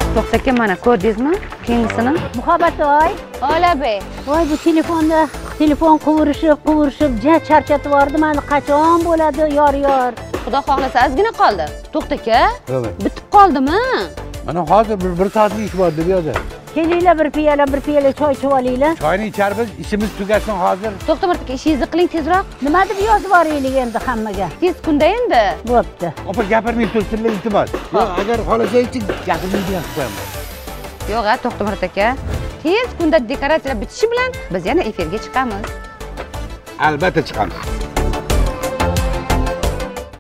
To'xta aka, mana ko'rdingizmi? Keyingisini. Muhabbatvoy. Ola bey. Voy, bu telefon quvurishib charchatib yubordi meni. Qachon bo'ladi yor? Xudo xohlasa ozgina qoldi. To'xta aka. Bitib qoldimi? Mana hozir bir soatlik ish bor deb yozdi. Kelinglar, bir piyola choy ichib olinglar. Choyni icharmiz, ishimiz tugasin hozir. To'xta Murod aka, ishingizni qiling tezroq. Nima deb yozib yuboraylik endi hammaga? Tez kunda endi. Bo'pti. Opa gapirmay tursinlar iltimos. Yo'q, agar xohlasangchi gapirmaydigan qo'yaman. Yo'q, to'xta Murod aka. Tez kunda dekoratsiyalar bitishi bilan biz yana efirga chiqamiz. Albatta chiqamiz.